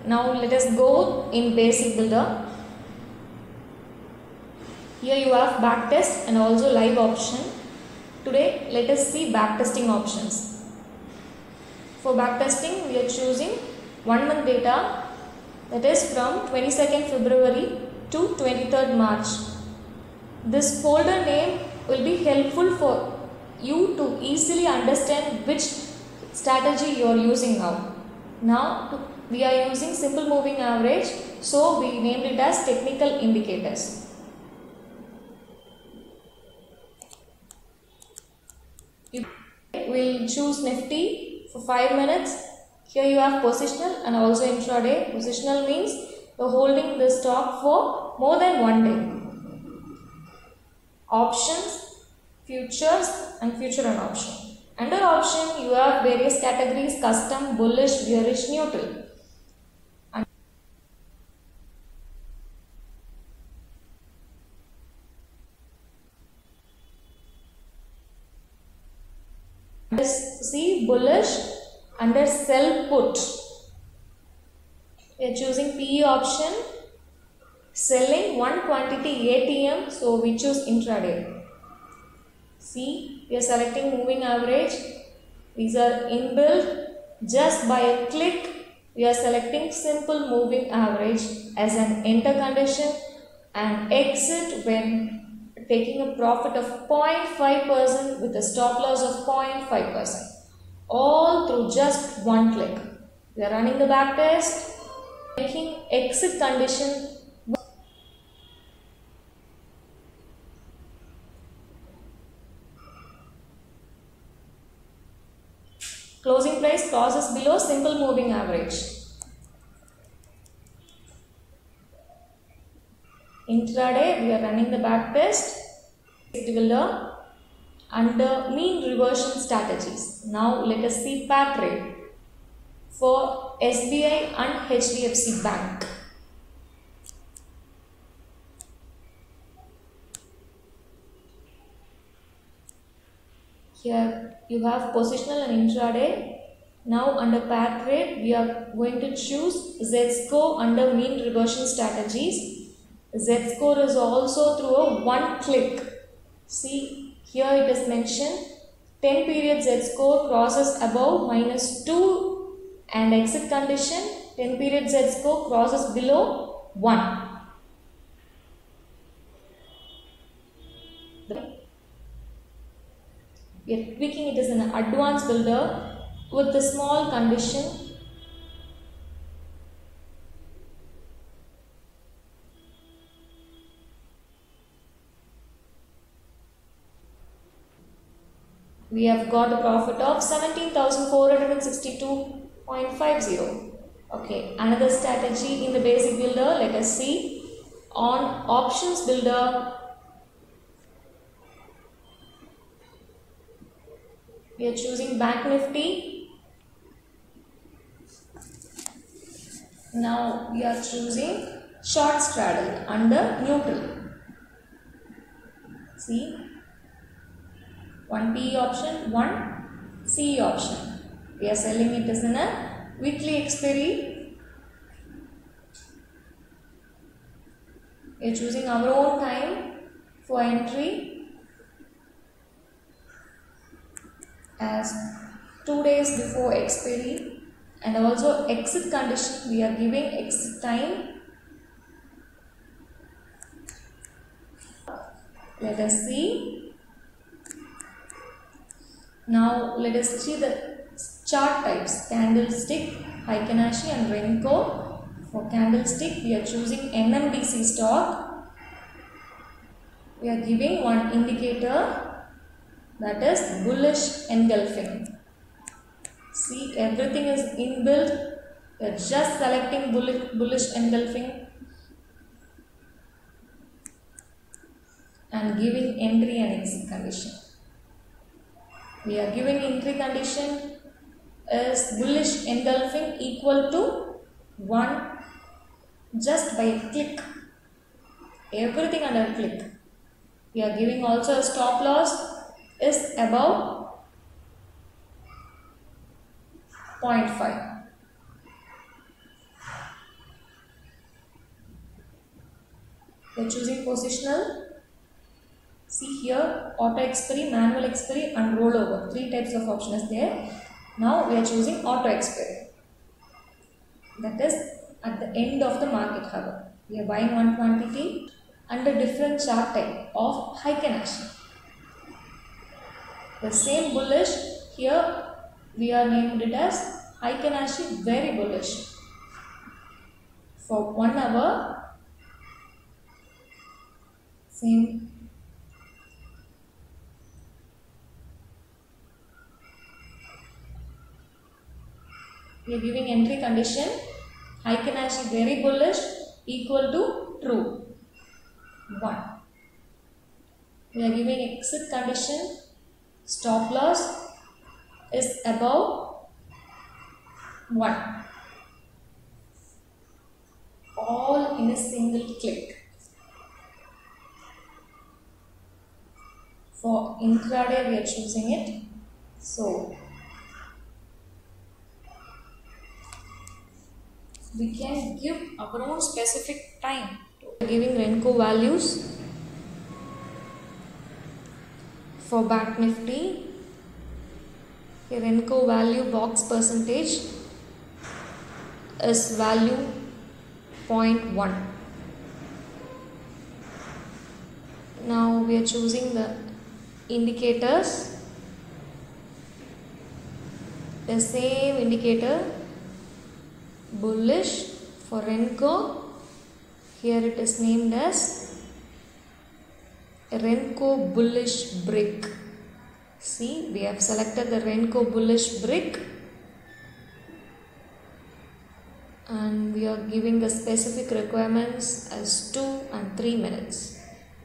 Now let us go in basic builder. Here you have backtest and also live option. Today let us see backtesting options. For backtesting we are choosing 1 month data, that is from 22nd February to 23rd March. This folder name will be helpful for you to easily understand which strategy you are using now. Now we are using simple moving average, so we named it as technical indicators. We will choose Nifty for 5 minutes. Here you have positional and also intraday. Positional means you are holding the stock for more than 1 day. Options, futures and future and option. Under option you have various categories: custom, bullish, bearish, neutral. See bullish under sell put. We are choosing PE option, selling one quantity ATM, so we choose intraday. See, we are selecting moving average. These are inbuilt. Just by a click we are selecting simple moving average as an enter condition and exit when taking a profit of 0.5% with a stop loss of 0.5%. All through just one click. We are running the back test, making exit condition. Closing price crosses below simple moving average. Intraday we are running the back test under mean reversion strategies. Now let us see pair trade for SBI and HDFC Bank. Here you have positional and intraday. Now under pair trade we are going to choose Z-score under mean reversion strategies. Z-score is also through a one click. See, here it is mentioned 10 period Z-score crosses above -2 and exit condition 10 period Z-score crosses below 1. We are tweaking it as an advanced builder with the small condition. We have got a profit of 17,462.50. Okay, another strategy in the basic builder, let us see. On options builder, we are choosing Bank Nifty. Now we are choosing short straddle under neutral. See, one PE option, one CE option. We are selling it as in a weekly expiry. We are choosing our own time for entry as 2 days before expiry, and also exit condition we are giving exit time. Let us see. Now let us see the chart types: candlestick, Heikin-Ashi and Renko. For candlestick we are choosing NMDC stock. We are giving one indicator, that is bullish engulfing. See, everything is inbuilt. We are just selecting bullish engulfing and giving entry and exit condition. We are giving entry condition is bullish engulfing equal to 1 just by a click. Everything under a click. We are giving also a stop loss is above 0.5. We are choosing positional. See here, auto expiry, manual expiry and rollover. 3 types of option is there. Now we are choosing auto expiry. That is at the end of the market hour. We are buying one quantity under different chart type of Heiken Ashi. The same bullish, here we are named it as Heiken Ashi very bullish. For 1 hour, same. We are giving entry condition, Heiken Ashi very bullish equal to true, 1. We are giving exit condition, stop loss is above 1. All in a single click. For intraday we are choosing it. So we can give our own specific time. Giving Renko values for Bank Nifty. The Renko value box percentage is value 0.1. Now we are choosing the indicators. The same indicator, bullish for Renko. Here it is named as Renko bullish brick. See, we have selected the Renko bullish brick and we are giving the specific requirements as 2 and 3 minutes.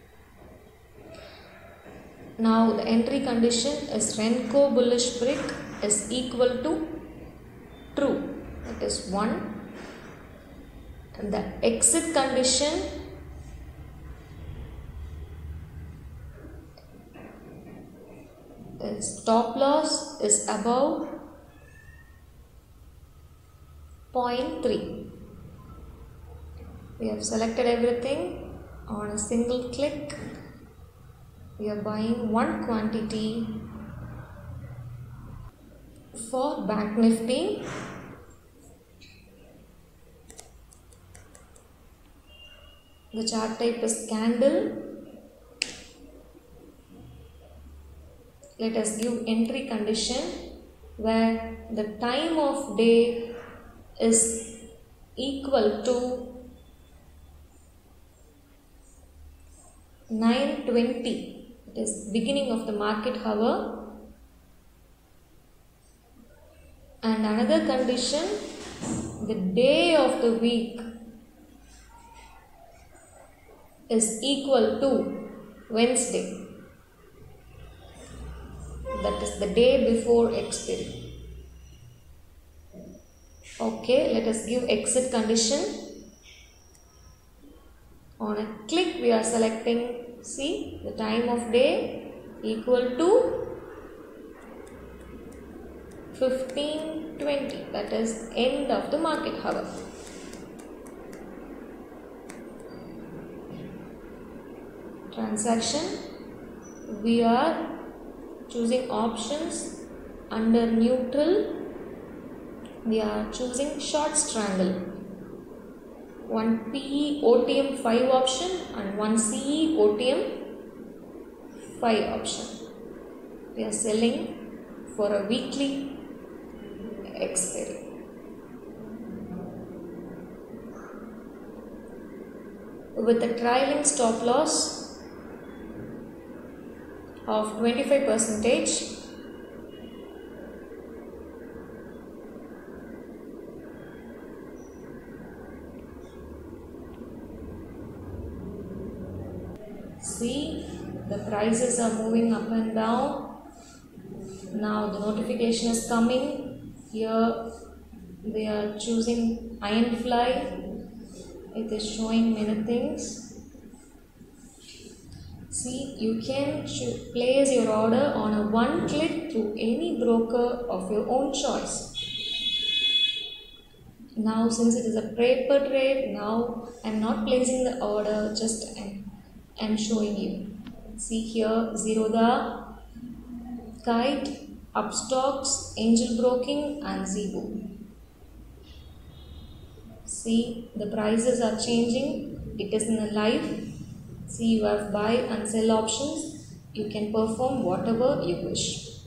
Now the entry condition is Renko bullish brick is equal to true, that is 1. And the exit condition is stop loss is above 0.3. We have selected everything on a single click. We are buying one quantity for Bank Nifty. The chart type is candle. Let us give entry condition where the time of day is equal to 9:20. It is beginning of the market hour. And another condition, the day of the week is equal to Wednesday. That is the day before expiry. Okay, let us give exit condition. On a click we are selecting, see, the time of day equal to 15:20, that is end of the market hour. Transaction, we are choosing options under neutral. We are choosing short strangle, one PE OTM 5 option and one CE OTM 5 option. We are selling for a weekly expiry. With a trailing stop loss of 25%. See, the prices are moving up and down. Now the notification is coming. Here they are choosing Ironfly. It is showing many things. See, you can place your order on a one click through any broker of your own choice. Now since it is a paper trade, now I'm not placing the order, just I'm showing you. See here, Zerodha, Kite, Upstocks, Angel Broking and Zeebo. See, the prices are changing. It is in a live. See, you have buy and sell options. You can perform whatever you wish.